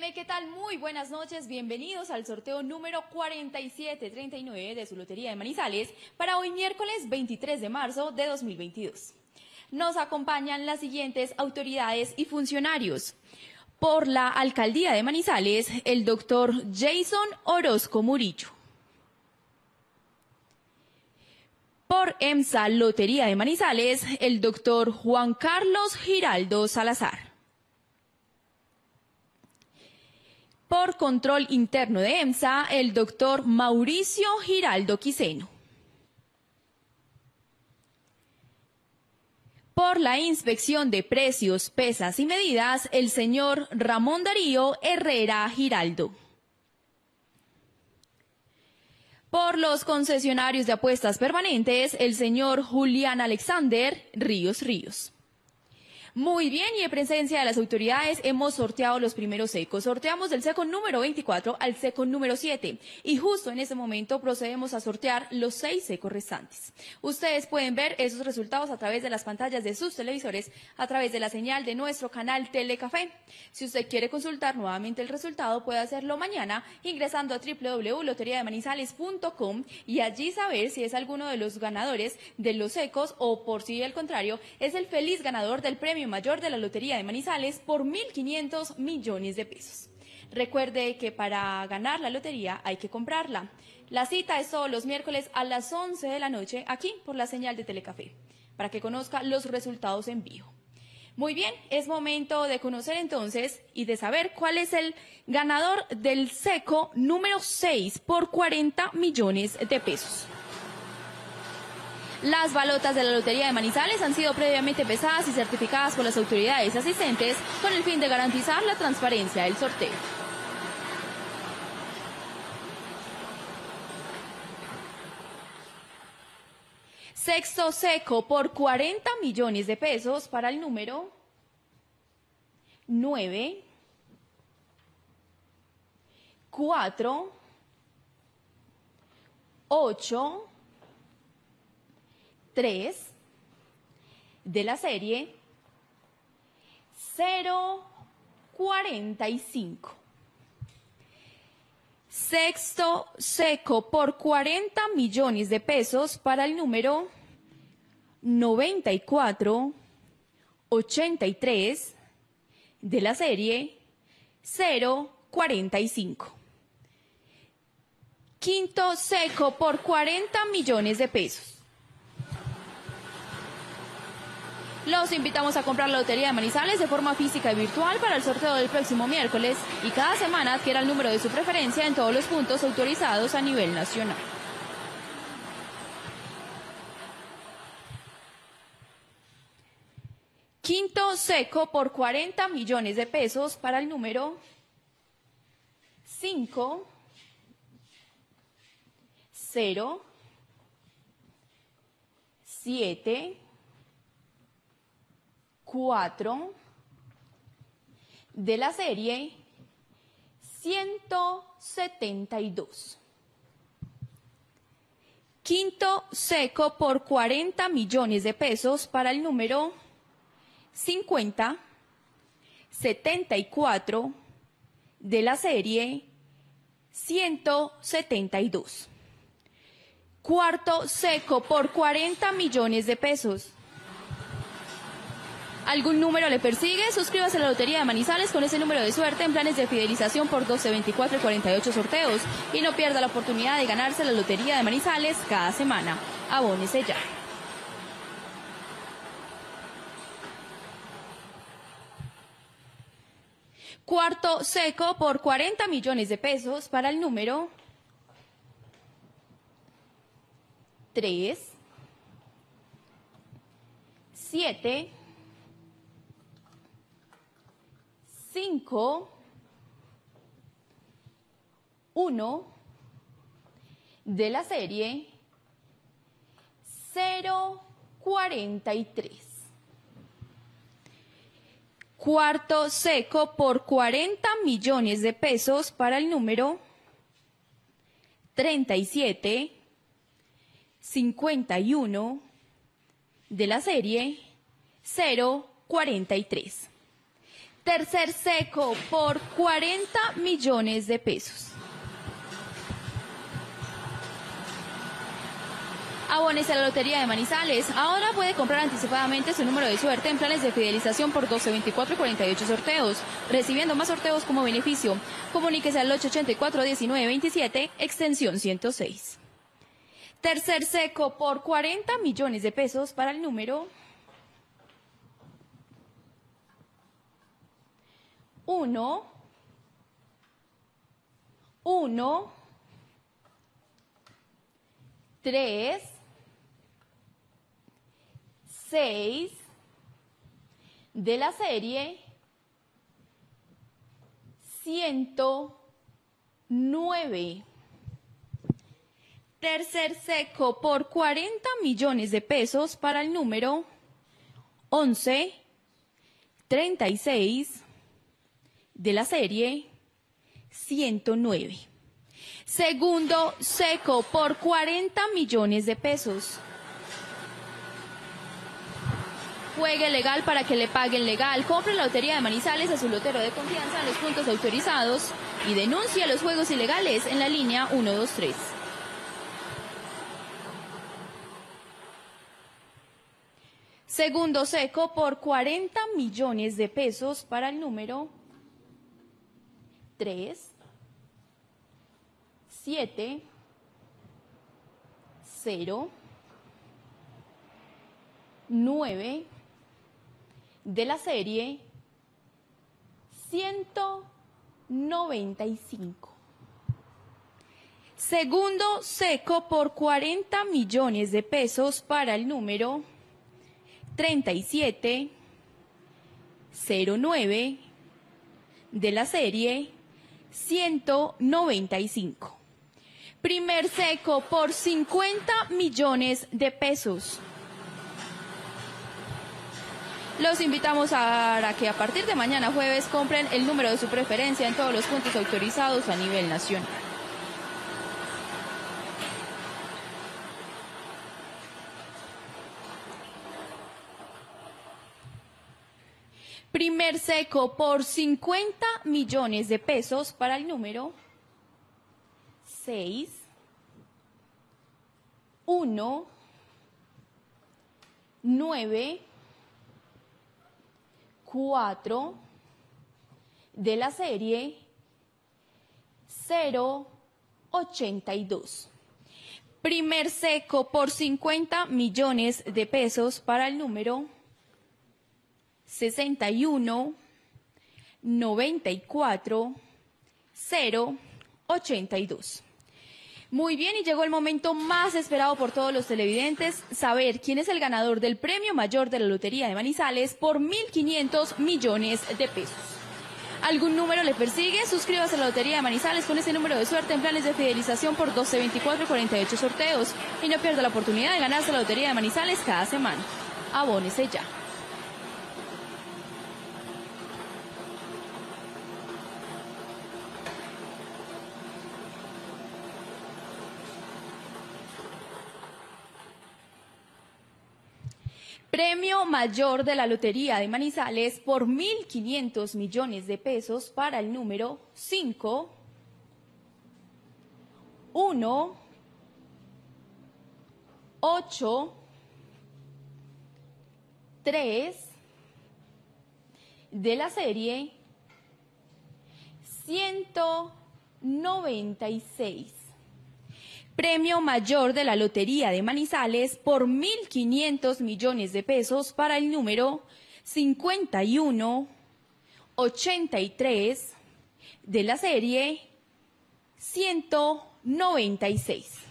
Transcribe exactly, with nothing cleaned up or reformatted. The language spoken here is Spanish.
Hola, ¿qué tal? Muy buenas noches, bienvenidos al sorteo número cuarenta y siete treinta y nueve de su Lotería de Manizales para hoy miércoles veintitrés de marzo de dos mil veintidós. Nos acompañan las siguientes autoridades y funcionarios. Por la Alcaldía de Manizales, el doctor Jason Orozco Murillo. Por EMSA Lotería de Manizales, el doctor Juan Carlos Giraldo Salazar. Por Control Interno de EMSA, el doctor Mauricio Giraldo Quiseno. Por la Inspección de Precios, Pesas y Medidas, el señor Ramón Darío Herrera Giraldo. Por los concesionarios de apuestas permanentes, el señor Julián Alexander Ríos Ríos. Muy bien, y en presencia de las autoridades hemos sorteado los primeros secos. Sorteamos del seco número veinticuatro al seco número siete y justo en este momento procedemos a sortear los seis secos restantes. Ustedes pueden ver esos resultados a través de las pantallas de sus televisores, a través de la señal de nuestro canal Telecafé. Si usted quiere consultar nuevamente el resultado, puede hacerlo mañana ingresando a w w w punto loteria de manizales punto com y allí saber si es alguno de los ganadores de los secos o, por si el contrario, es el feliz ganador del premio mayor de la Lotería de Manizales por mil quinientos millones de pesos. Recuerde que para ganar la lotería hay que comprarla. La cita es todos los miércoles a las once de la noche aquí por la señal de Telecafé, para que conozca los resultados en vivo. Muy bien, es momento de conocer entonces y de saber cuál es el ganador del seco número seis por cuarenta millones de pesos. Las balotas de la Lotería de Manizales han sido previamente pesadas y certificadas por las autoridades asistentes con el fin de garantizar la transparencia del sorteo. Sexto seco por cuarenta millones de pesos para el número nueve, cuatro, ocho, tres de la serie cero cuarenta y cinco. Sexto seco por cuarenta millones de pesos para el número noventa y cuatro, ochenta y tres de la serie cero cuarenta y cinco. Quinto seco por cuarenta millones de pesos. Los invitamos a comprar la Lotería de Manizales de forma física y virtual para el sorteo del próximo miércoles y cada semana adquiera el número de su preferencia en todos los puntos autorizados a nivel nacional. Quinto seco por cuarenta millones de pesos para el número cinco, cero, siete, cuatro de la serie ciento setenta y dos. Quinto seco por cuarenta millones de pesos para el número cincuenta, setenta y cuatro de la serie ciento setenta y dos. Cuarto seco por cuarenta millones de pesos. ¿Algún número le persigue? Suscríbase a la Lotería de Manizales con ese número de suerte en planes de fidelización por doce, veinticuatro y cuarenta y ocho sorteos y no pierda la oportunidad de ganarse la Lotería de Manizales cada semana. Abónese ya. Cuarto seco por cuarenta millones de pesos para el número tres, siete, cinco, uno de la serie cero cuarenta y tres. Cuarto seco por cuarenta millones de pesos para el número treinta y siete, cincuenta y uno de la serie cero cuarenta y tres. Tercer seco por cuarenta millones de pesos. Abónese a la Lotería de Manizales. Ahora puede comprar anticipadamente su número de suerte en planes de fidelización por doce, veinticuatro y cuarenta y ocho sorteos, recibiendo más sorteos como beneficio. Comuníquese al ocho ochenta y cuatro, diecinueve veintisiete, extensión ciento seis. Tercer seco por cuarenta millones de pesos para el número uno, uno, tres, seis de la serie ciento nueve. Tercer seco por cuarenta millones de pesos para el número once, treinta y seis de la serie ciento nueve. Segundo seco por cuarenta millones de pesos. Juegue legal para que le paguen legal. Compre la Lotería de Manizales a su lotero de confianza en los puntos autorizados y denuncie los juegos ilegales en la línea uno dos tres. Segundo seco por cuarenta millones de pesos para el número tres, siete, cero, nueve de la serie ciento noventa y cinco. Segundo seco por cuarenta millones de pesos para el número treinta y siete, cero nueve de la serie ciento noventa y cinco. Primer seco por cincuenta millones de pesos. Los invitamos a que a partir de mañana jueves compren el número de su preferencia en todos los puntos autorizados a nivel nacional. Primer seco por cincuenta millones de pesos para el número seis, uno, nueve, cuatro de la serie cero ochenta y dos. Primer seco por cincuenta millones de pesos para el número sesenta y uno, noventa y cuatro, cero ochenta y dos. Muy bien, y llegó el momento más esperado por todos los televidentes, saber quién es el ganador del premio mayor de la Lotería de Manizales por mil quinientos millones de pesos. ¿Algún número le persigue? Suscríbase a la Lotería de Manizales con ese número de suerte en planes de fidelización por doce, veinticuatro y cuarenta y ocho sorteos y no pierda la oportunidad de ganarse la Lotería de Manizales cada semana. Abónese ya. Premio mayor de la Lotería de Manizales por mil quinientos millones de pesos para el número cinco, uno, ocho, tres de la serie ciento noventa y seis. Premio mayor de la Lotería de Manizales por mil quinientos millones de pesos para el número cincuenta y uno, ochenta y tres de la serie ciento noventa y seis.